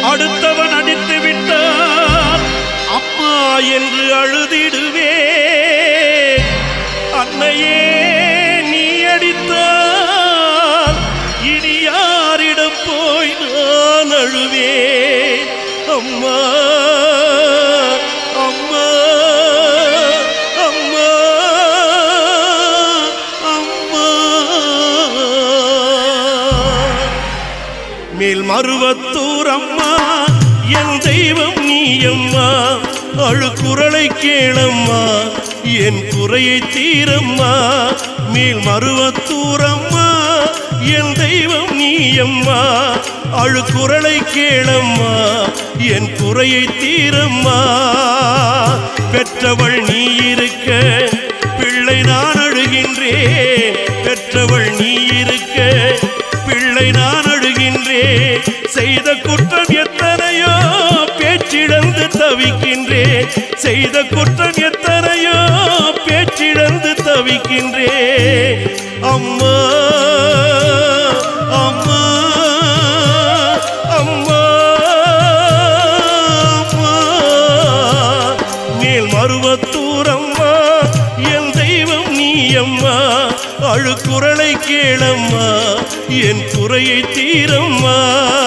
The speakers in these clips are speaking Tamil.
அடுத்தவன் அடித்து விட்டார் அம்மா என்று அழுதிடுவே. அன்னையே நீ அடித்தால் இனி யாரிடம் போய் நான் அழுவே. அம்மா அம்மா அம்மா அம்மா. மேல் மருவத்தூர் அம்மா என் தெய்வம் நீ அம்மா. அழுக்குரலை கேளம்மா என் குறையை தீரம்மா. மேல் மருவத்தூர் அம்மா என் தெய்வம் நீ அம்மா. அழுக்குரலை கேளம்மா என் குறையை தீரம்மா. பெற்றவள் நீ இருக்க பிள்ளை நான் அழுகின்றேன். பெற்றவள் நீ இருக்க பிள்ளை நான் அழுகின்றேன். செய்த குற்றம் எத்தனையோ பேச்சிழந்து தவிக்கின்றேன். செய்த குற்றம் எத்தனையோ பேச்சிழந்து தவிக்கின்றேன். அம்மா அம்மா அம்மா அம்மா. மேல் மருவத்தூர் அம்மா என் தெய்வம் நீ அம்மா. அழுக்குரலை கேளம்மா என் குறையை தீரம்மா.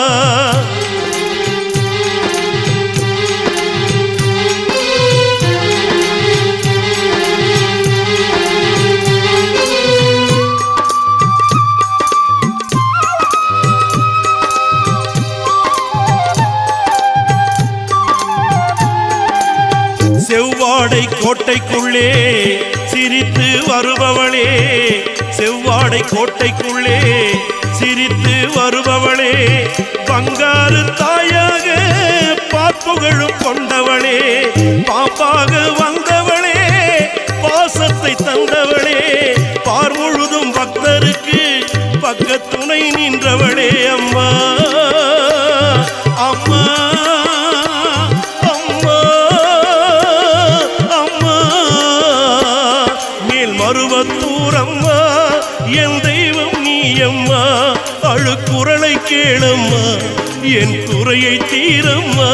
செவ்வாடை கோட்டைக்குள்ளே சிரித்து வருபவளே. செவ்வாடை கோட்டைக்குள்ளே சிரித்து வருபவளே. பங்காரு தாயாக பார்ப்புகழும் கொண்டவளே. பாப்பாக வந்தவளே பாசத்தை தந்தவளே. பார் முழுதும் பக்தருக்கு பக்கத்துணை நின்றவளே. அம்மா அம்மா மருவத்தூர் அம்மா என் தெய்வம் நீ அம்மா. அழுக்குரலை கேளம்மா என் குறையை தீரம்மா.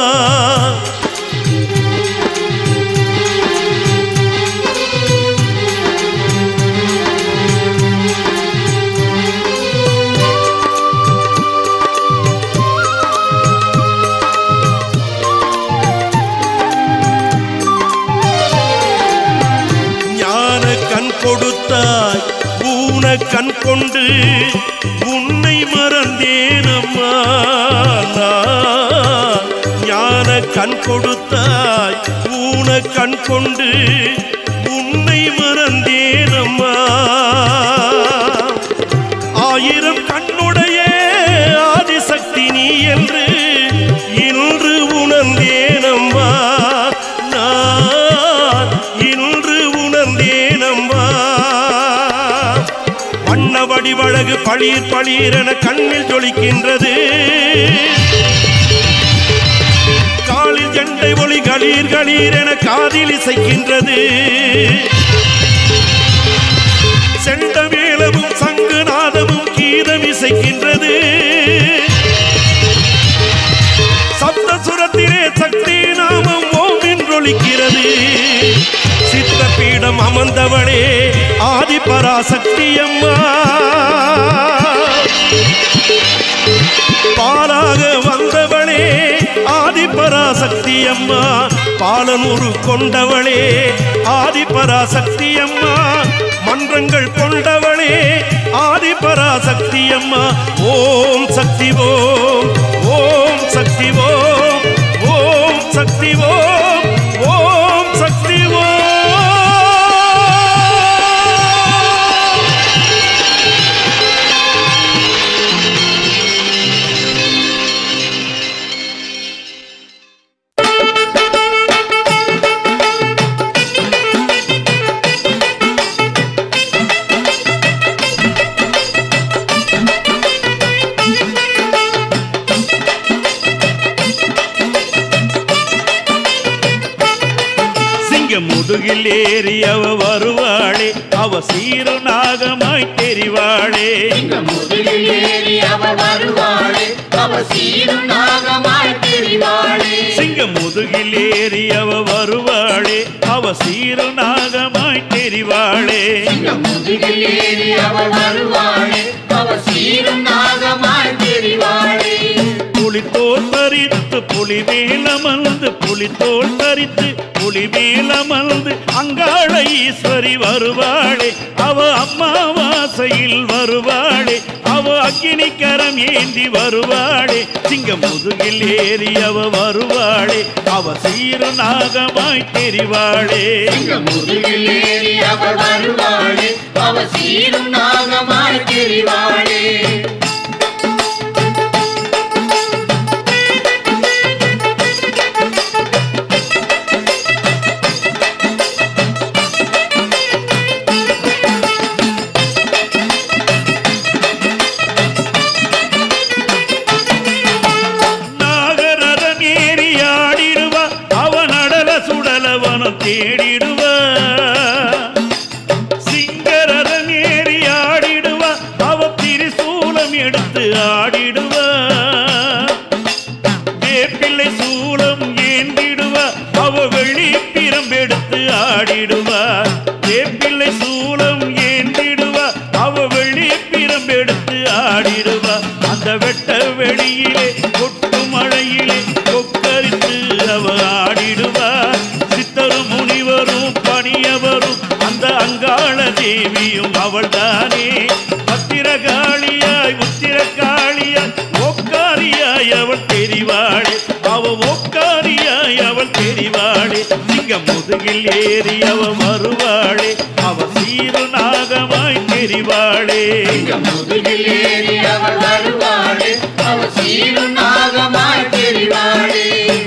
கொடுத்தாய் ஊன கண் கொண்டு உன்னை மறந்தேனம்மா. ஞான கண் கொடுத்தாய் ஊன கண் கொண்டு உன்னை மறந்தேனம்மா. ஆயிரம் கண்ணுடைய ஆதிசக்தி நீ என்று இன்று உணர்ந்தேனம்மா. நான் இன்று உணர்ந்தேனம்மா. வண்ண வடிவழகு பளீர் பளீரென கண்ணில் ஜொலிக்கின்றது. காலில் ஜண்டை ஒளி களீர் களீரென காதில் இசைக்கின்றது. செண்ட மேளமும் சங்கு நாதமும் கீதம் இசைக்கின்றது. சப்த சுரத்திலே சக்தி நாமம் ஓம் என்றொலிக்கிறது. சித்த பீடம் அமர்ந்தவளே ஆதி பராசக்தி அம்மா. பாலாக வந்தவளே ஆதி பராசக்தி அம்மா. பாலனூறு கொண்டவளே ஆதி பராசக்தி அம்மா. மன்றங்கள் கொண்டவளே ஆதி பராசக்தி அம்மா. ஓம் சக்தி ஓம் ஓம் சக்தி ஓம் ஓம் சக்தி ஓம் ஓம் சக்தி ஓம். முதுகில் ஏறி அவ வருவாளே அவ சீரு நாகமாய் தெரிவாளே. முதுகில் ஏறி அவ வருவாளே அவ சீரு நாகமாய் ஏறி அவ வருவாளே அவ சீரு நாகமாய் தெரிவாளே முதுகில் ஏறி அவ வருவாளே அவ சீரு நாகமாய் தெரிவாளே புலித்தோல் தரித்து புலி மேலமர்ந்து புலித்தோல் தரித்து புலி மேலமர்ந்து அங்காள ஈஸ்வரி வருவாளே அவ அம்மாவாசையில் வருவாளே அவ அக்கினி கரம் ஏந்தி வருவாளே சிங்க முதுகில் ஏறி அவ வருவாளே அவ சீரு நாகமாய் தெரிவாளே முதுகில் ஏறி அவ வருவாளே அவ சீரு நாகமாய் தெரிவாளே தேடிடுவா சிங்கரதம் ஏறி ஆடிடுவா அவ திரிசூலம் எடுத்து ஆடிடுவா வேப்பிள்ளை சூலம் ஏந்திடுவா அவ வெள்ளி பிரம்பெடுத்து ஆடிடுவா வேப்பிள்ளை சூலம் ஏந்திடுவா அவ வெள்ளி பிரம்பெடுத்து ஆடிடுவா அந்த வெட்ட வெளியிலே கொட்டு மழையிலே கொக்கரித்து அவ ஆடிடுவா முனிவரும் பணியவரும் அந்த அங்காள தேவியும் அவள்தானே பத்திரகாளியாய் உத்திரகாளியாய் ஒக்காரியாய் அவள் தெரிவாளே அவ ஒக்காரியாய் அவள் தெரிவாளே சிங்க முதுகில் ஏறி அவ வருவாளே அவ சீரு நாகமாய் தெரிவாளே முதுகில் ஏறி அவ வருவாளே அவ சீரு நாகமாய் தெரிவாளே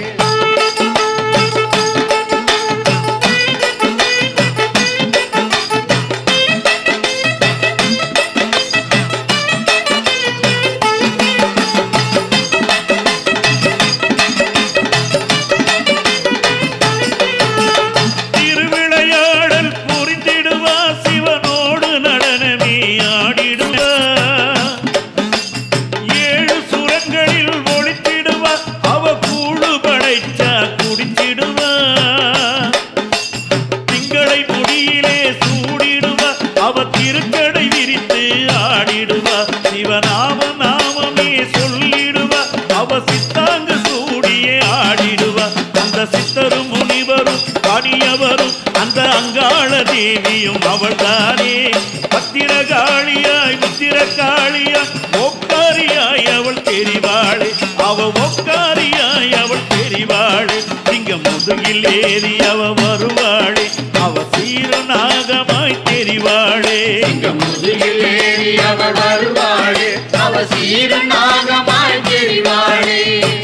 சித்தரும் முனிவரும் பணியவரும் அந்த அங்காள தேவியும் அவள்தானே பத்திரகாளியாய் உத்திரகாளியாய் ஒக்காரியாய் அவள் தெரிவாளே அவ ஒக்காரியாய் அவள் தெரிவாளே சிங்க முதுகில் ஏறி அவ வருவாளே அவ சீரு நாகமாய் தெரிவாளே முதுகில் ஏறி அவ வருவாளே அவ சீரு நாகமாய் தெரிவாளே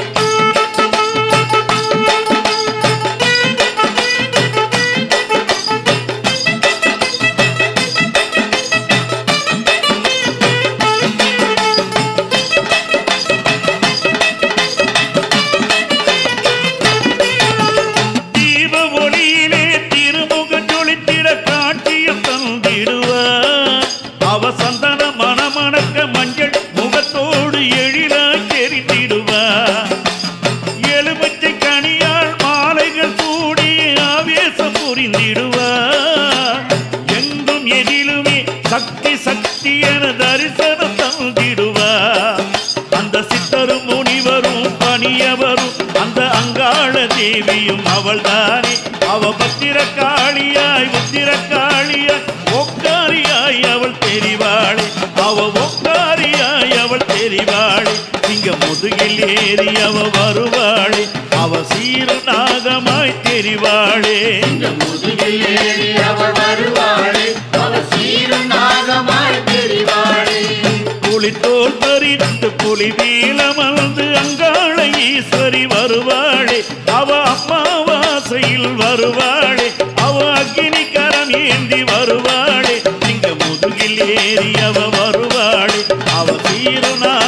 சந்தன மணமணக்க மஞ்சள் முகத்தோடு எழிலாய் தெரிந்திடுவா எலுமிச்சை கனியால் மாலைகள் சூடி ஆவேசம் புரிந்திடுவா எங்கும் எதிலுமே சக்தி சக்தி என தரிசனம் தந்திடுவா அந்த சித்தரும் முனிவரும் பணியவரும் அந்த அங்காள தேவியும் அவள்தானே அவ பத்திரகாளியாய் உத்திரகாளியாய் ஒக்காரியாய் அவள் தெரிவாளே அவ ஒக்காரியாய் அவள் தெரிவாளே சிங்க முதுகில் ஏறி அவ வருவாளே அவ சீரு நாகமாய் தெரிவாளே முதுகில் ஏறி அவ வருவாளே அவ சீரு நாகமாய் தெரிவாளே புலித்தோல் தரித்து புலி மேலமர்ந்து அங்காள ஈஸ்வரி வருவாளே அவ அம்மாவாசையில் வருவாளே அவ அக்கினி கரம் ஏந்தி வருவாளே சிங்க முதுகில் ஏறி அவ வருவாளே அவ சீரு